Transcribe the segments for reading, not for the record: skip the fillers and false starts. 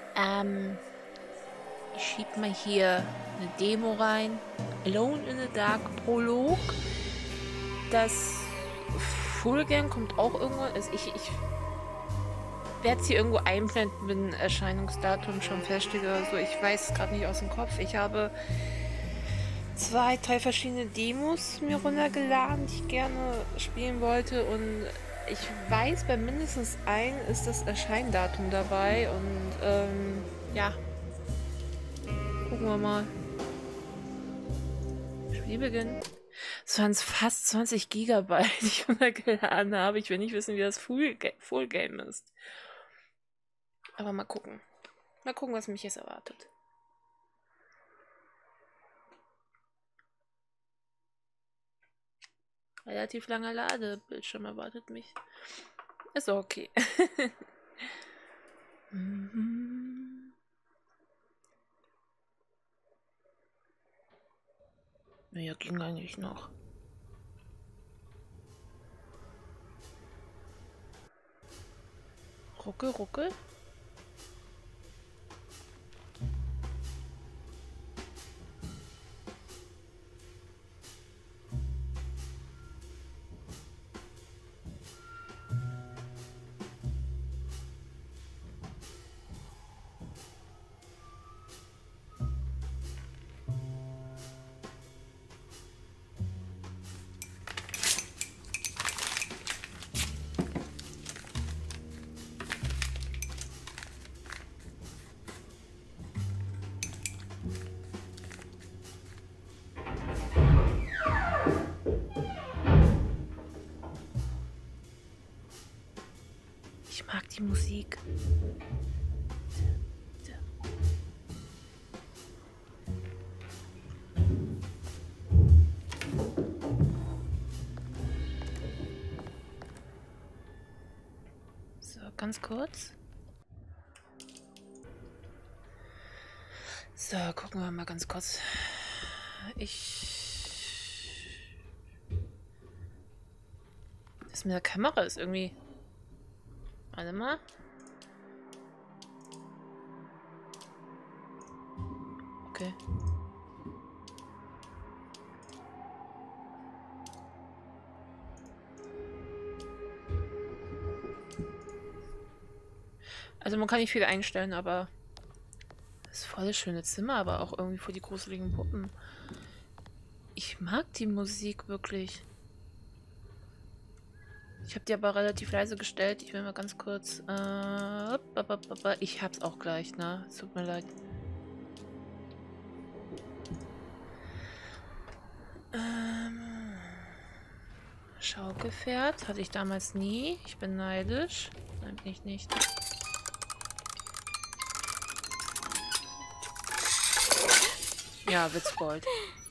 Ich schieb mal hier eine Demo rein. Alone in the Dark Prolog. Das Full Game kommt auch irgendwann. Also ich werde es hier irgendwo einblenden, wenn Erscheinungsdatum schon feststeht oder so. Ich weiß es gerade nicht aus dem Kopf. Ich habe 2, 3 verschiedene Demos mir runtergeladen, die ich gerne spielen wollte. Und ich weiß, bei mindestens einem ist das Erscheindatum dabei. Und ja, gucken wir mal. Spielbeginn. Es waren fast 20 Gigabyte, die ich runtergeladen habe. Ich will nicht wissen, wie das Full Game ist. Aber mal gucken. Mal gucken, was mich jetzt erwartet. Relativ langer Ladebildschirm erwartet mich. Ist auch okay. Ja, ging eigentlich noch. Ruckel, ruckel. Ich mag die Musik. So, ganz kurz. So, gucken wir mal ganz kurz. Das mit der Kamera ist irgendwie... Warte mal. Okay. Also man kann nicht viel einstellen, aber das ist voll das schöne Zimmer, aber auch irgendwie voll die gruseligen Puppen. Ich mag die Musik wirklich. Ich habe die aber relativ leise gestellt. Ich will mal ganz kurz... ich hab's auch gleich, ne? Es tut mir leid. Schaukelpferd hatte ich damals nie. Ich bin neidisch. Nein, bin ich nicht. Ja, Witzbold.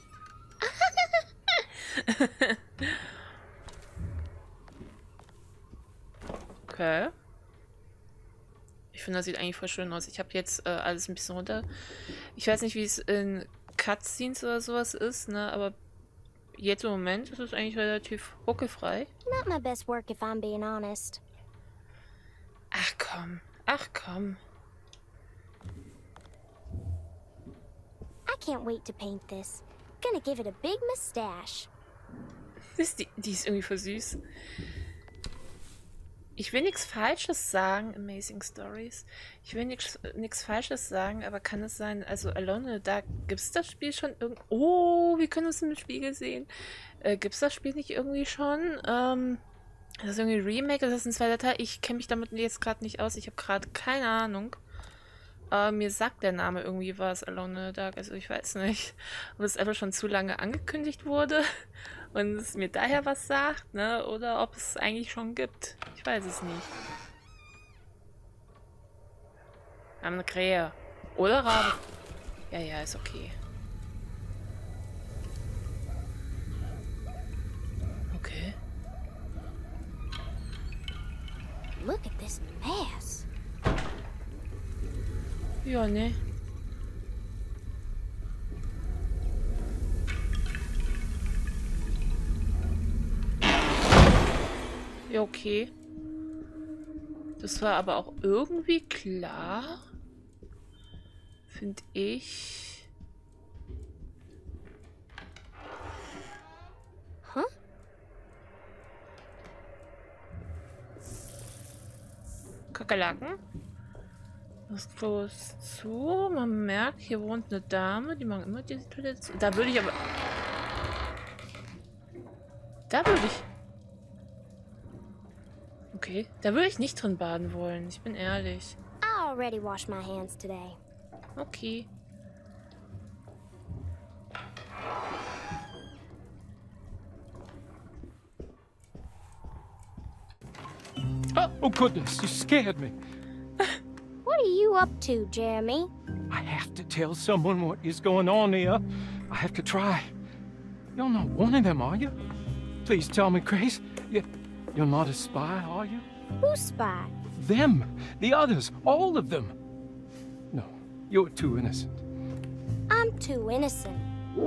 Okay. Ich finde, das sieht eigentlich voll schön aus. Ich habe jetzt alles ein bisschen runter. Ich weiß nicht, wie es in Cutscenes oder sowas ist, ne? Aber jetzt im Moment ist es eigentlich relativ ruckelfrei. Not my best work if I'm being honest. Ach komm. Ach komm. I can't wait to paint this. Gonna give it a big mustache. Die ist irgendwie voll süß. Ich will nichts Falsches sagen, Amazing Stories. Ich will nichts Falsches sagen, aber kann es sein, also Alone in the Dark, gibt es das Spiel schon irgendwie... Oh, wir können es im Spiegel sehen. Gibt es das Spiel nicht irgendwie schon? Das ist irgendwie Remake, das ist ein zweiter Teil. Ich kenne mich damit jetzt gerade nicht aus. Ich habe gerade keine Ahnung. Mir sagt der Name irgendwie was, Alone in the Dark. Also ich weiß nicht, ob es einfach schon zu lange angekündigt wurde und es mir daher was sagt, ne? Oder ob es eigentlich schon gibt. Ich weiß es nicht. Wir haben eine Krähe. Oder Rabe. Ja, ja, ist okay. Okay. Look at this mess. Ja, ne. Ja, okay. Das war aber auch irgendwie klar. finde ich. Huh? Kakerlaken. Das Klo ist zu. Man merkt, hier wohnt eine Dame, die machen immer diese Toilette zu. Da würde ich aber... Da würde ich... Okay, da würde ich nicht drin baden wollen. Ich bin ehrlich. I already washed my hands today. Okay. Oh, goodness, you scared me. What are you up to, Jeremy? I have to tell someone what is going on here. I have to try. You're not one of them, are you? Please tell me, Grace. You're not a spy, are you? Who's spy? Them. The others. All of them. No, you're too innocent. I'm too innocent.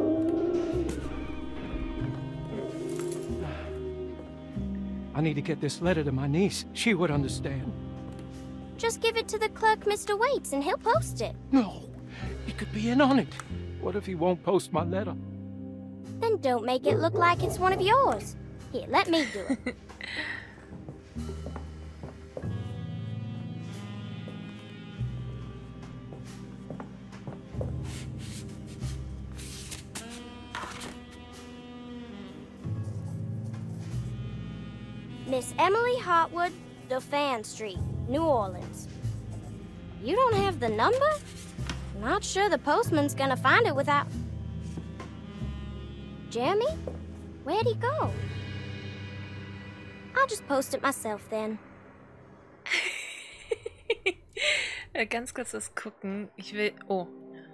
I need to get this letter to my niece. She would understand. Just give it to the clerk, Mr. Waits, and he'll post it. No, he could be in on it. What if he won't post my letter? Then don't make it look like it's one of yours. Here, let me do it. Miss Emily Hartwood, Dauphin Street, New Orleans. You don't have the number? Not sure the postman's gonna find it without... Jeremy? Where'd he go? I'll just post it myself then. Ganz kurz das gucken. Ich will... Oh.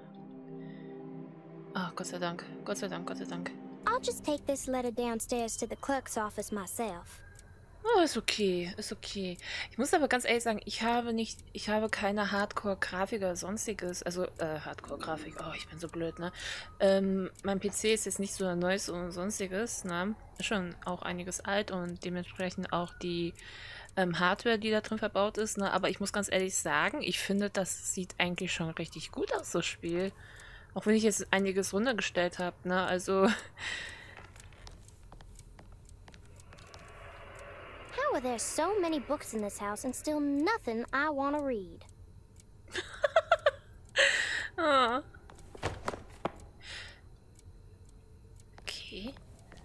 Ah, Gott sei Dank. Gott sei Dank, Gott sei Dank. I'll just take this letter downstairs to the clerk's office myself. Oh, ist okay, ist okay. Ich muss aber ganz ehrlich sagen, ich habe keine Hardcore-Grafik oder sonstiges. Also, Hardcore-Grafik, oh, ich bin so blöd, ne? Mein PC ist jetzt nicht so neues und sonstiges, ne? Ist schon auch einiges alt und dementsprechend auch die Hardware, die da drin verbaut ist, ne? Aber ich muss ganz ehrlich sagen, ich finde, das sieht eigentlich schon richtig gut aus, das Spiel. Auch wenn ich jetzt einiges runtergestellt habe, ne? Also... How are there so many books in this house and still nothing I want to read? Ah. Okay.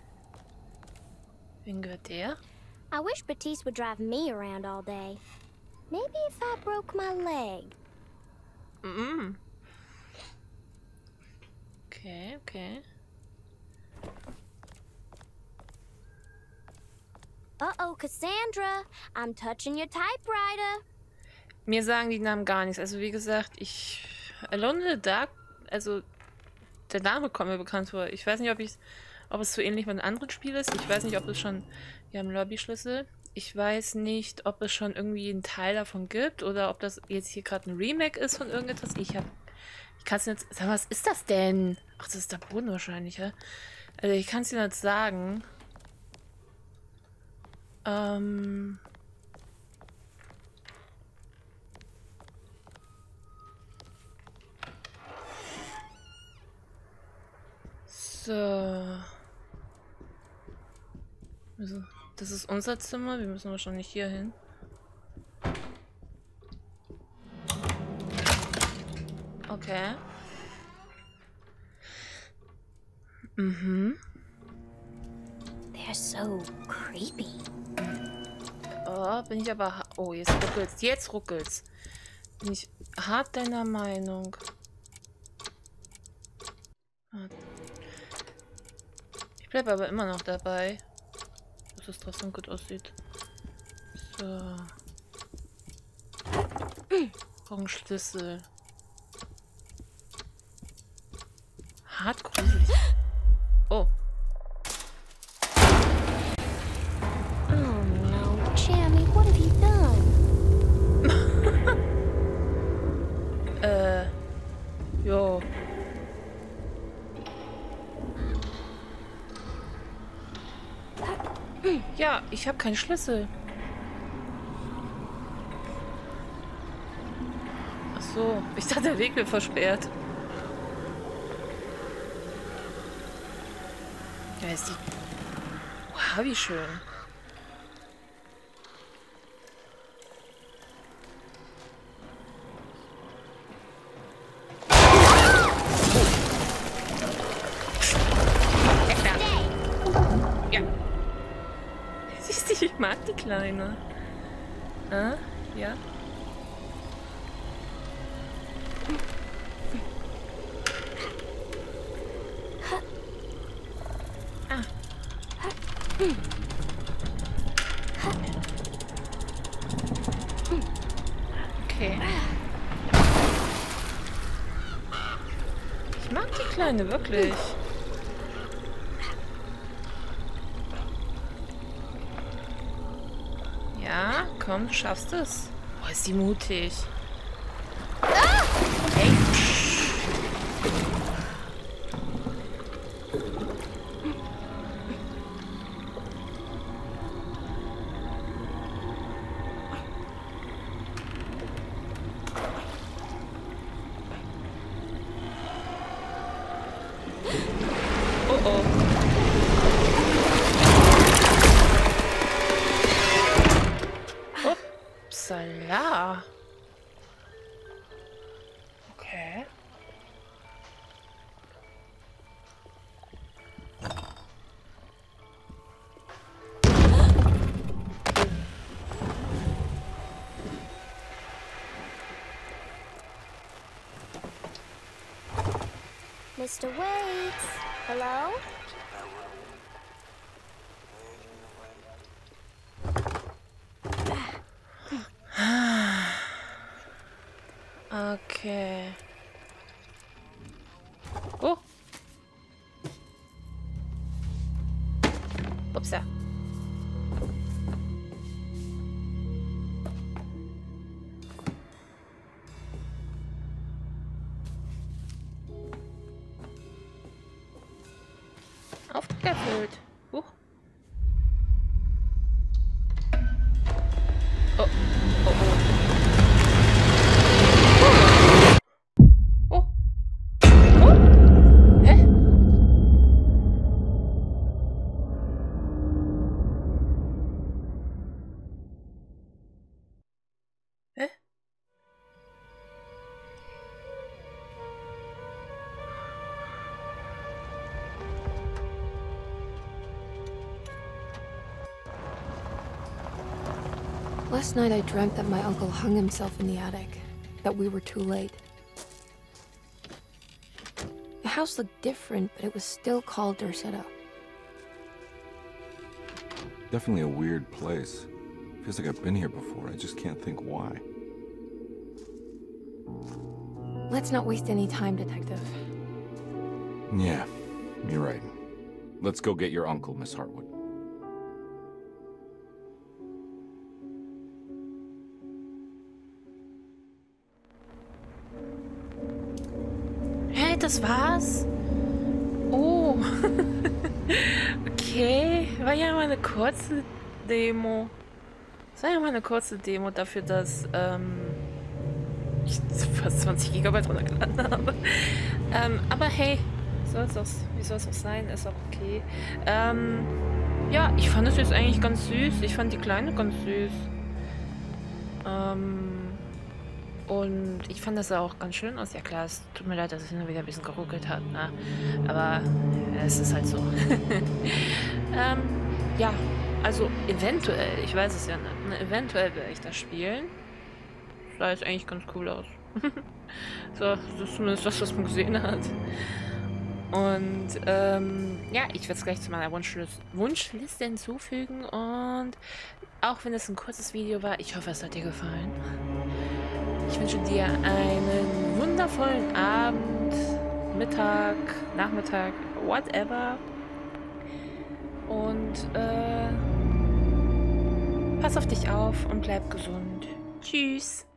Wen gehört der? I wish Batiste would drive me around all day. Maybe if I broke my leg. Okay, okay. Uh-oh, Cassandra. I'm touching your typewriter. Mir sagen die Namen gar nichts. Also wie gesagt, Alone in the Dark, also der Name kommt mir bekannt vor. Ich weiß nicht, ob es so ähnlich mit einem anderen Spiel ist. Ich weiß nicht, ob es schon... Wir haben Lobby-Schlüssel. Ich weiß nicht, ob es schon irgendwie einen Teil davon gibt oder ob das jetzt hier gerade ein Remake ist von irgendetwas. Ich kann es jetzt... Sag mal, was ist das denn? Ach, das ist der Boden wahrscheinlich, ja? Also ich kann es dir nicht sagen. So. Das ist unser Zimmer. Wir müssen wahrscheinlich hier hin. Okay. They're so creepy. Oh, bin ich aber... Oh, jetzt ruckelt's. Jetzt ruckelt's. Bin ich hart deiner Meinung. Ich bleibe aber immer noch dabei, dass es trotzdem gut aussieht. So. Brauchen Schlüssel. Hart gruselig. Oh. Oh no, Jeremy, what have you done? Jo. Ja, ich habe keinen Schlüssel. Ach so. Ich dachte, der Weg wird versperrt. Ja, ist die... Wow, wie schön. Ja. Siehst du, ich mag die Kleine. Ah, ja. Okay. Ich mag die Kleine wirklich. Ja, komm, du schaffst es. Boah, ist sie mutig. Hey. Oh oh. Upsala. Okay. Mr. Waits. Hello? Okay. Oh. Upsa. Auftrag erfüllt. Oh, oh, oh. Oh. Oh. Hä? Hä? Last night I dreamt that my uncle hung himself in the attic, that we were too late. The house looked different, but it was still called Dorsetto. Definitely a weird place. Feels like I've been here before. I just can't think why. Let's not waste any time, Detective. Yeah, you're right. Let's go get your uncle, Miss Hartwood. Hä, das war's? Oh. Okay. War ja mal eine kurze Demo. Das war ja mal eine kurze Demo dafür, dass ich fast 20 GB runtergeladen habe. Aber hey, wie soll es auch sein? Ist auch okay. Ja, ich fand es jetzt eigentlich ganz süß. Ich fand die Kleine ganz süß. Und ich fand das auch ganz schön aus. Ja klar, es tut mir leid, dass es immer wieder ein bisschen geruckelt hat, ne? Aber es ist halt so. Ja, also eventuell, ich weiß es ja nicht, ne? Eventuell werde ich das spielen. Das sah jetzt eigentlich ganz cool aus. So, das ist zumindest das, was man gesehen hat. Und ja, ich werde es gleich zu meiner Wunschliste hinzufügen. Und auch wenn es ein kurzes Video war, ich hoffe, es hat dir gefallen. Ich wünsche dir einen wundervollen Abend, Mittag, Nachmittag, whatever. Und pass auf dich auf und bleib gesund. Tschüss.